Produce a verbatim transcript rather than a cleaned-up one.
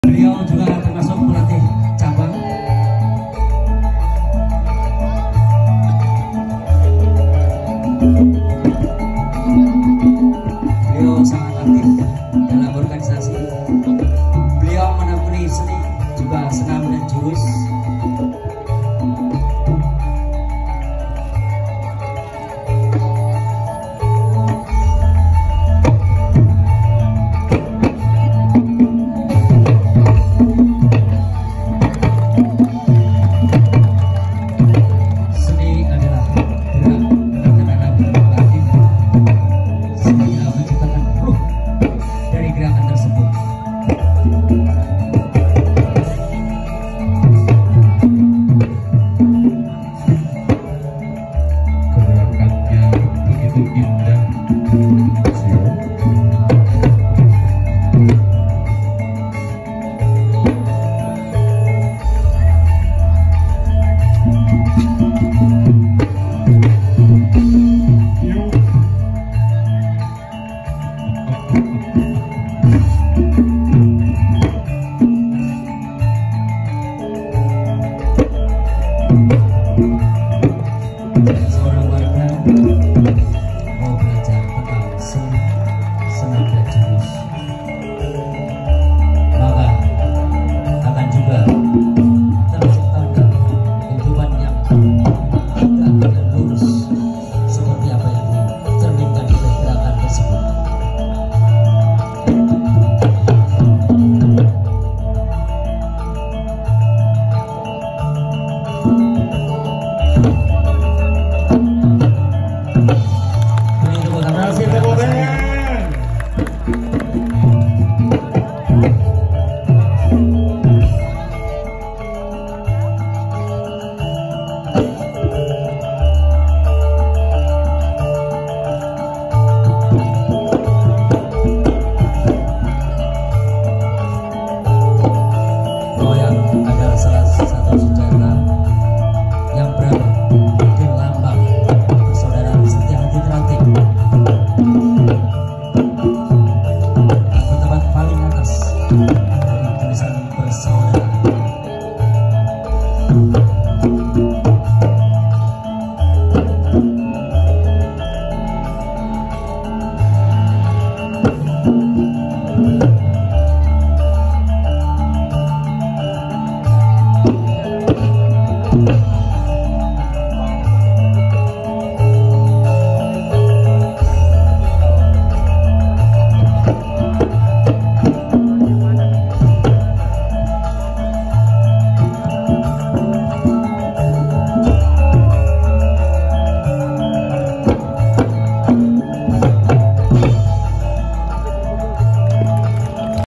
Beliau juga termasuk pelatih cabang. Beliau sangat aktif dalam organisasi. Beliau menekuni seni juga senam dan jurus. Seorang warga mau belajar tentang seni, senam dan jurus, maka akan juga terciptakan kehidupan yang tegak dan lurus seperti apa yang dicerminkan di gerakan tersebut. Goyang adalah salah satu